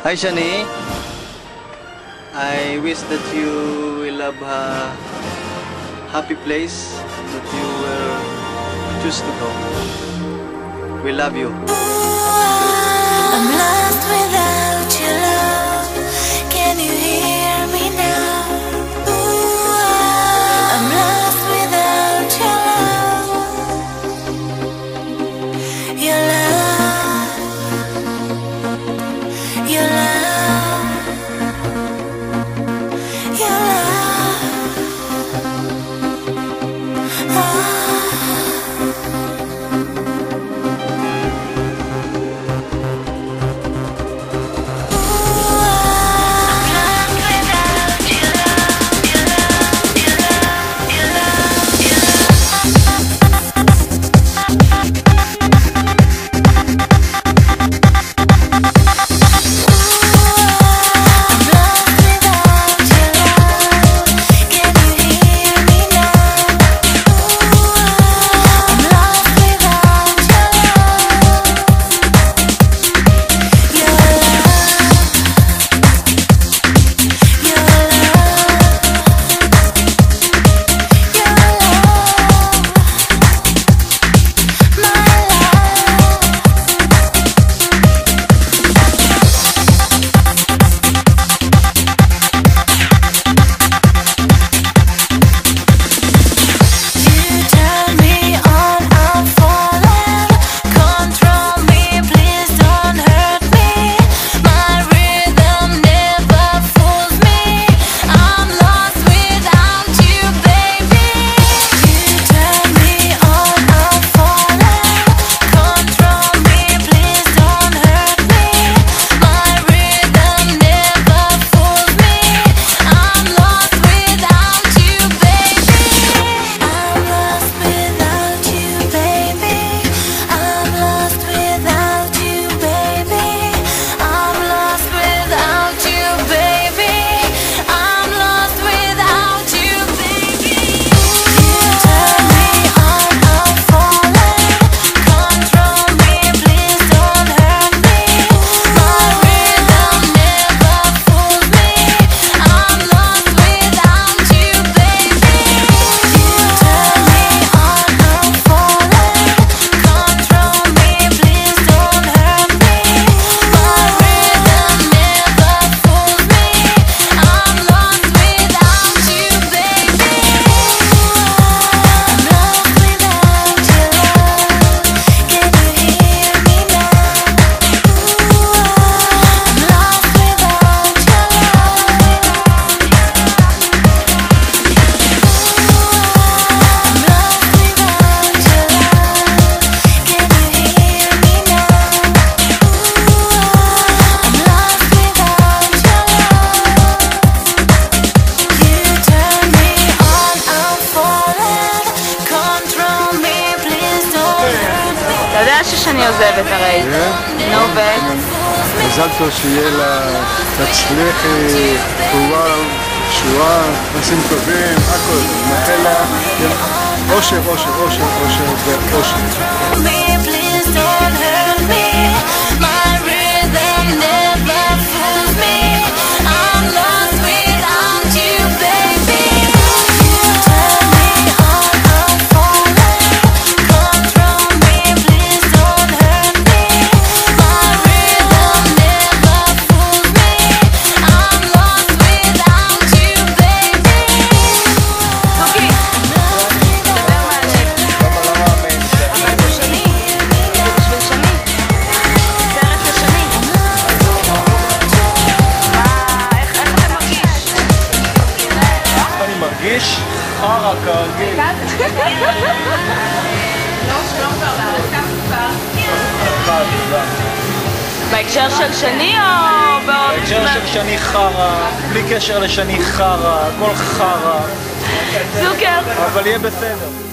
Hi Shani, I wish that you will have a happy place that you will choose to go. We love you. I'm lost without your love. Can you hear me now? I'm lost without your love. Your love. Your love. Your love. Oh. שאני עוזבת הרי. נו ו... מזל טוב שיהיה לה, תצליחי, קורה, שורה, מעשים טובים, הכל. מאחל לה אושר, אושר, אושר, אושר ואושר. מרגיש חרא כרגיל. בהקשר של שני או בעוד? בהקשר של שני חרא, בלי קשר לשני חרא, הכל חרא. סוכר. אבל יהיה בסדר.